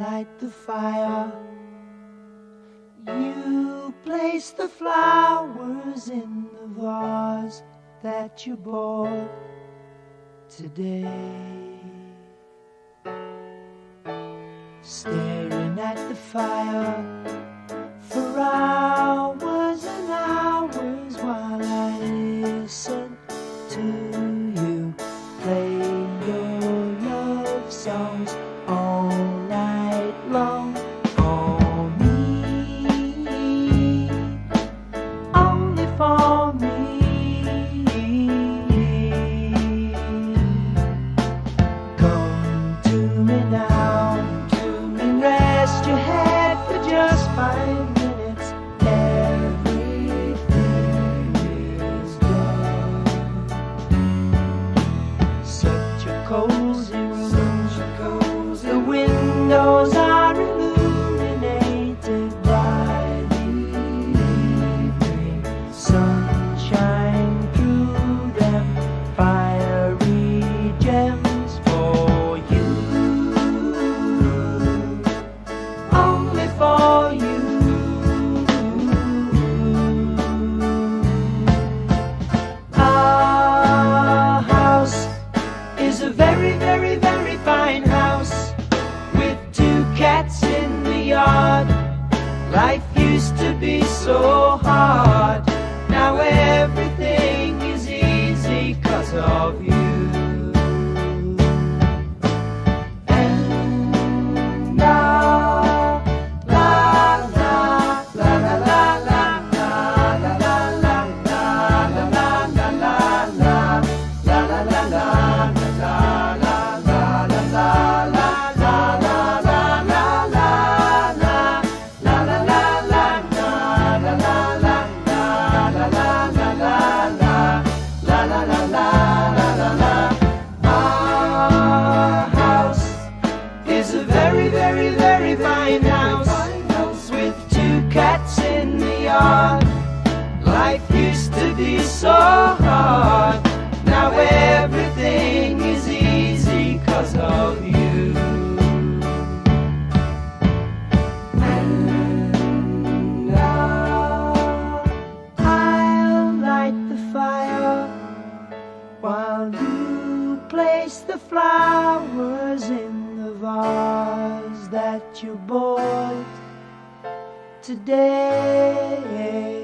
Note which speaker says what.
Speaker 1: light the fire. You place the flowers in the vase that you bought today. Staring at the fire for hours and hours while I listen to you play your love songs all night long. For me, only for me. Come to me now and rest your head for just 5 minutes. Everything is done. Such a cozy room. The windows are illuminated by the evening sunshine through them. Fiery gems for you, only for you. Our house is a very, very, very fine house with 2 cats in the yard. Life used to be so hard. Now everything is easy 'cause of you. And la la la la la la la la la la la la la la la la la la la. Very, very, very fine house with 2 cats in the yard. Life used to be so hard. Now everything is easy 'cause of you. And I'll light the fire while you place the flowers in the vase that you bought today.